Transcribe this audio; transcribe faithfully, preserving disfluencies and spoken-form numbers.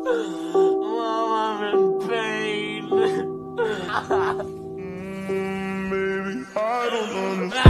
Mom, I'm in pain. Mm, baby, I don't understand.